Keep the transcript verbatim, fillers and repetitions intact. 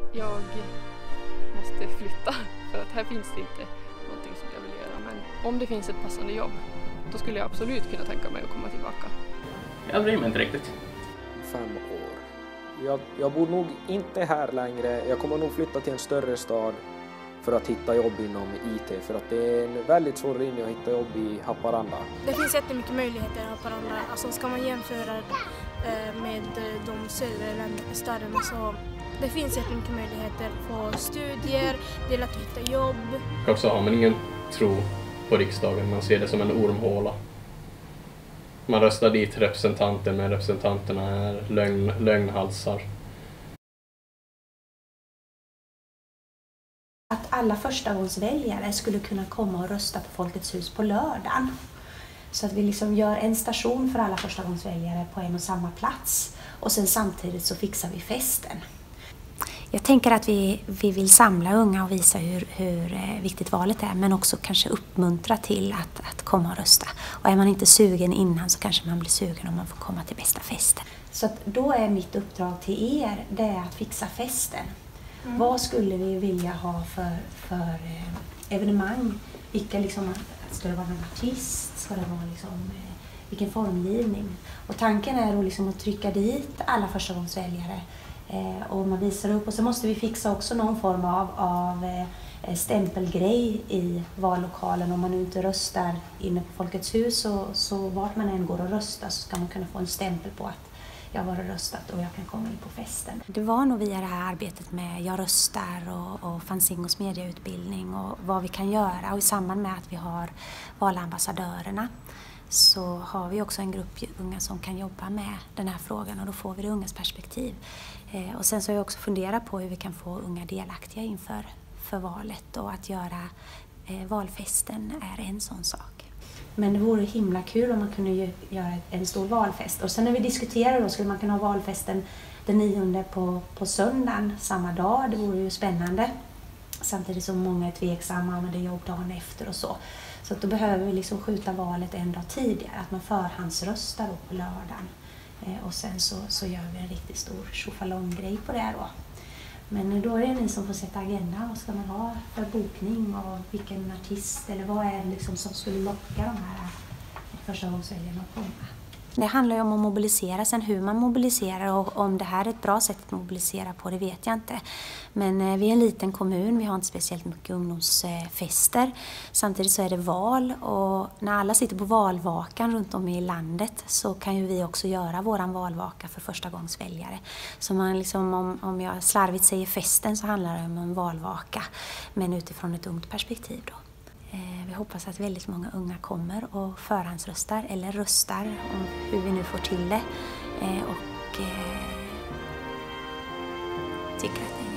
Jag måste flytta för att här finns det inte någonting som jag vill göra. Men om det finns ett passande jobb, då skulle jag absolut kunna tänka mig att komma tillbaka. Jag bryr mig inte riktigt. Fem år. Jag, jag bor nog inte här längre. Jag kommer nog flytta till en större stad för att hitta jobb inom I T. För att det är en väldigt svår linje att hitta jobb i Haparanda. Det finns jättemycket möjligheter i Haparanda. Alltså ska man jämföra med de södra städerna så det finns jättemycket möjligheter på studier, det är lätt att hitta jobb. Och så har man ingen tro på riksdagen, man ser det som en ormhåla. Man röstar dit representanter, men representanterna är lögn, lögnhalsar. Att alla förstagångsväljare skulle kunna komma och rösta på Folkets hus på lördagen. Så att vi liksom gör en station för alla förstagångsväljare på en och samma plats. Och sen samtidigt så fixar vi festen. Jag tänker att vi, vi vill samla unga och visa hur, hur viktigt valet är. Men också kanske uppmuntra till att, att komma och rösta. Och är man inte sugen innan så kanske man blir sugen om man får komma till bästa festen. Så att då är mitt uppdrag till er, det är att fixa festen. Mm. Vad skulle vi vilja ha för, för evenemang? Vilka liksom, ska det vara en artist? Ska det vara liksom, vilken formgivning? Och tanken är då liksom att trycka dit alla förstagångsväljare. Eh, och man visar upp. Och så måste vi fixa också någon form av, av eh, stämpelgrej i vallokalen. Om man nu inte röstar inne på Folkets hus så, så vart man än går och röstar så ska man kunna få en stämpel på att jag har röstat och jag kan komma in på festen. Det var nog via det här arbetet med Jag röstar och, och Fanzingos medieutbildning och vad vi kan göra. Och i samband med att vi har valambassadörerna så har vi också en grupp unga som kan jobba med den här frågan och då får vi det ungas perspektiv. Eh, och sen så har jag också funderat på hur vi kan få unga delaktiga inför för valet och att göra eh, valfesten är en sån sak. Men det vore himla kul om man kunde göra en stor valfest. Och sen när vi diskuterar då skulle man kunna ha valfesten den nionde på, på söndagen samma dag. Det vore ju spännande. Samtidigt som många är tveksamma med det jobb dagen efter och så. Så att då behöver vi liksom skjuta valet en dag tidigare. Att man förhandsröstar då på lördagen. Eh, och sen så, så gör vi en riktigt stor tjofalonggrej på det då. Men då är det ni som får sätta agenda. Vad ska man ha för bokning och vilken artist eller vad är det liksom som skulle locka de här förstagångsväljarna att komma? Det handlar ju om att mobilisera. Sen hur man mobiliserar och om det här är ett bra sätt att mobilisera på, det vet jag inte. Men vi är en liten kommun, vi har inte speciellt mycket ungdomsfester. Samtidigt så är det val och när alla sitter på valvakan runt om i landet så kan ju vi också göra våran valvaka för förstagångsväljare. Så man liksom, om, om jag slarvigt säger festen så handlar det om en valvaka, men utifrån ett ungt perspektiv då. Vi hoppas att väldigt många unga kommer och förhandsröstar eller röstar om hur vi nu får till det och tycker att det är